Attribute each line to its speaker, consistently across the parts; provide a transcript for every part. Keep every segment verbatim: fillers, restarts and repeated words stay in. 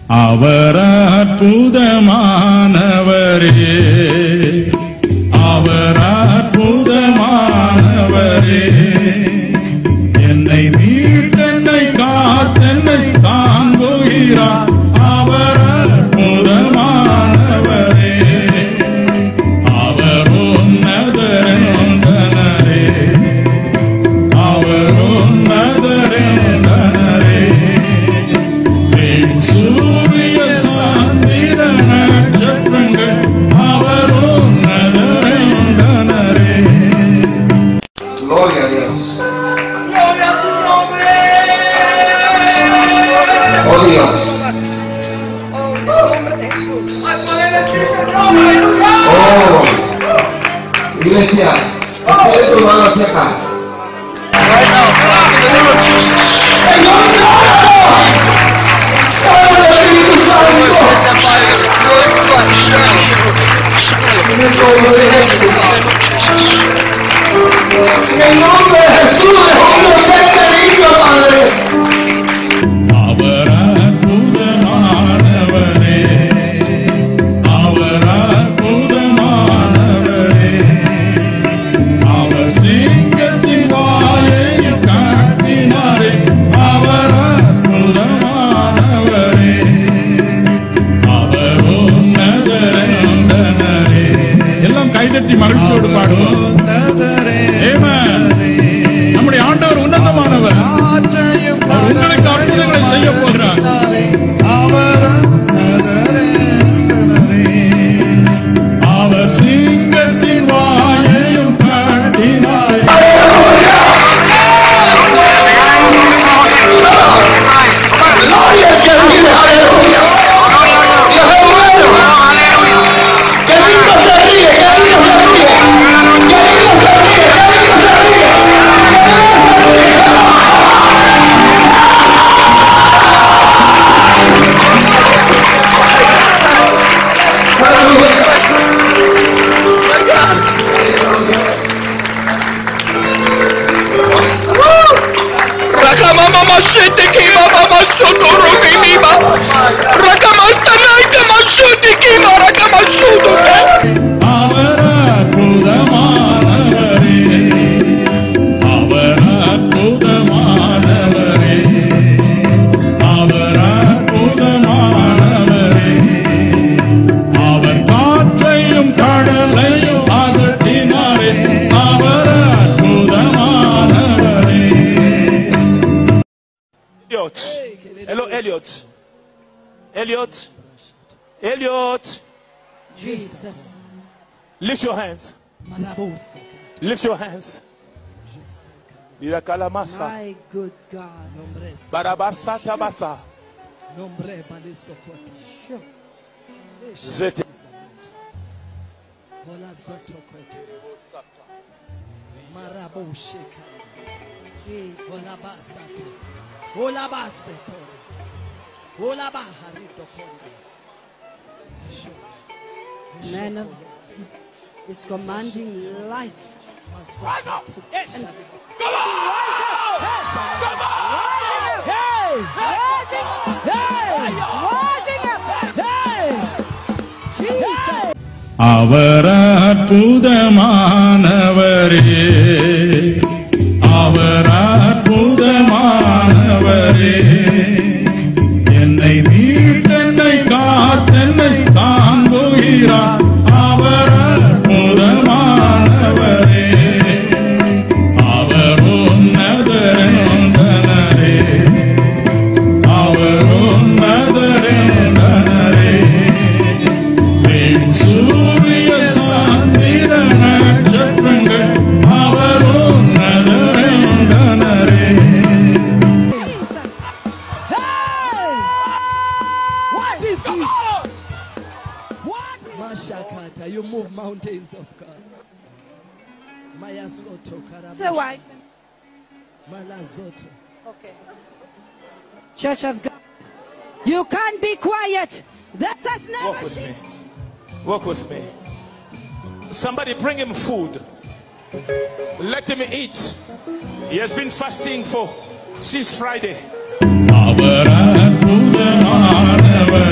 Speaker 1: அவர் அற்புதமானவரே, அவர் அற்புதமானவரே, என்னை மீட்டென்னை காத்தென்னை தாங்குகிறார். அவர் அற்புதமானவரே, அவர் உன்னதரே, அவர் உன்னதரே, சூரிய சாந்திர நட்சத்திரங்கள் அவர் உன்னதரே.
Speaker 2: Gloria a Dios.
Speaker 3: Gloria a tu nombre.
Speaker 2: Oh Dios.
Speaker 3: Oh, en el nombre de Jesús. Al poder de Cristo, aleluya.
Speaker 2: Oh, iglesia, ustedes tu mano hacia acá.
Speaker 3: Right now, God, in the name of Jesus.
Speaker 2: En el nombre de Jesús, dejamos ser limpio, Padre.
Speaker 1: அவர் அற்புதமானவரே, அவர் அற்புதமானவரே, அவர் சிங்கத்தின் வாயையும் காட்டினாரே, அவர் அற்புதமானவரே, அவர் உன்னதரே. எல்லாம் கைதட்டி மகிழ்ச்சியோடு பாடுவோம். ஆமென். நம்முடைய ஆண்டவர் உன்னதமானவர். அவர் உங்களுக்கு அற்புதங்களை செய்ய போகிறார். அவர் சிங்கத்தின் வாயையும் காட்டினாரே. அவர் அற்புதமானவரே, அவர் அற்புதமானவரே, அவர் அற்புதமானவரே, அவர் காற்றையும் கடலையும் அகற்றினாரே, அவர் அற்புதமானவரே.
Speaker 4: Elliot. Hello, Elliot. Elliot. Elliot.
Speaker 5: Jesus.
Speaker 4: Lift your hands. Lift your hands. Birakalamasa.
Speaker 5: My good God.
Speaker 4: Barabasa tabasa.
Speaker 5: Sure.
Speaker 4: Zete.
Speaker 5: Man of is commanding life.
Speaker 4: Rise up. Yes.
Speaker 5: And
Speaker 4: Come on. Come on.
Speaker 5: hey, rising, hey, rising up, hey, Jesus.
Speaker 1: அவர் அற்புதமானவரே, அவர் அற்புதமானவரே, என்னை மீட்டென்னை காத்தென்னை தாங்குகிறார். அவர் அற்புதமானவரே, அவர் உன்னதரே, அவர் உன்னதரே. சூரிய சாந்திர நட்சத்திரங்கள் அவர் உன்னதரே.
Speaker 6: Mashakata, you move mountains of God. Maya Soto Karama.
Speaker 5: The wife.
Speaker 6: Malazoto.
Speaker 5: Okay. Church of God, you can't be quiet. That has never
Speaker 4: Walk with
Speaker 5: seen.
Speaker 4: me. Walk with me. Somebody bring him food. Let him eat. He has been fasting for since Friday.
Speaker 1: Our அற்புதமானவர்.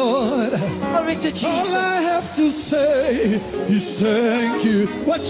Speaker 6: Lord.
Speaker 5: Glory to
Speaker 6: All
Speaker 5: Jesus.
Speaker 6: I have to say is thank you. What